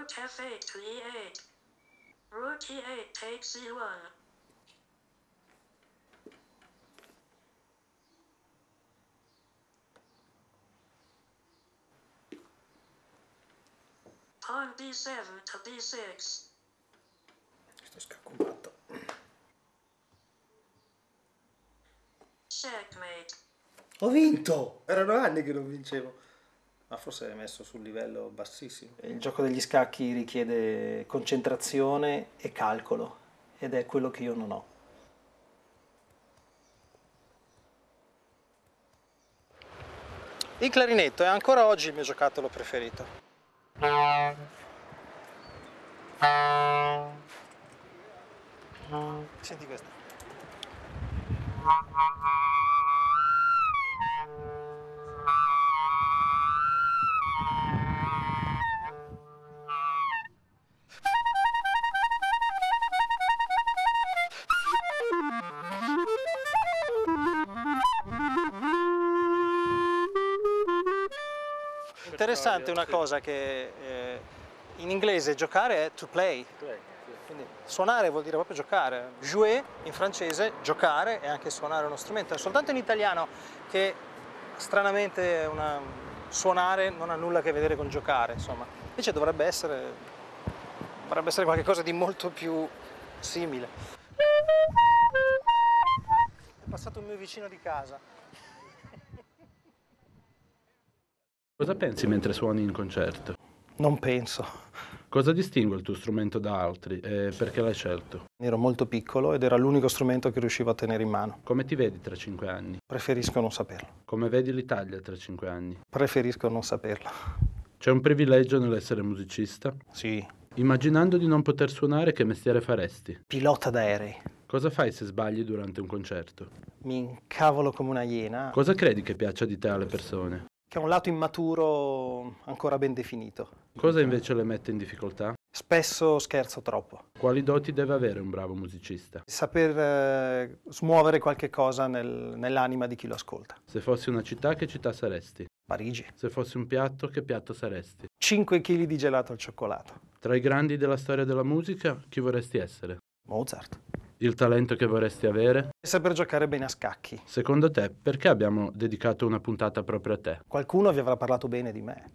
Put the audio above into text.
Rook f8 to e8. Rook e8 takes e1. Pawn b7 to b6. Questo è scaccomato. Checkmate. Ho vinto! Erano anni che non vincevo. Ma forse è messo sul livello bassissimo. Il gioco degli scacchi richiede concentrazione e calcolo, ed è quello che io non ho. Il clarinetto è ancora oggi il mio giocattolo preferito. Senti questa. Interessante una cosa che in inglese giocare è to play, quindi suonare vuol dire proprio giocare. Jouer in francese, giocare, e anche suonare uno strumento. È soltanto in italiano che stranamente suonare non ha nulla a che vedere con giocare, insomma. Invece dovrebbe essere qualcosa di molto più simile. È passato un mio vicino di casa. Cosa pensi mentre suoni in concerto? Non penso. Cosa distingue il tuo strumento da altri e perché l'hai scelto? Ero molto piccolo ed era l'unico strumento che riuscivo a tenere in mano. Come ti vedi tra 5 anni? Preferisco non saperlo. Come vedi l'Italia tra 5 anni? Preferisco non saperlo. C'è un privilegio nell'essere musicista? Sì. Immaginando di non poter suonare, che mestiere faresti? Pilota d'aerei. Cosa fai se sbagli durante un concerto? Mi incavolo come una iena. Cosa credi che piaccia di te alle persone? Che ha un lato immaturo ancora ben definito. Cosa invece le mette in difficoltà? Spesso scherzo troppo. Quali doti deve avere un bravo musicista? Saper smuovere qualche cosa nell'anima di chi lo ascolta. Se fossi una città, che città saresti? Parigi. Se fossi un piatto, che piatto saresti? 5 kg di gelato al cioccolato. Tra i grandi della storia della musica, chi vorresti essere? Mozart. Il talento che vorresti avere? Saper giocare bene a scacchi. Secondo te, perché abbiamo dedicato una puntata proprio a te? Qualcuno vi avrà parlato bene di me.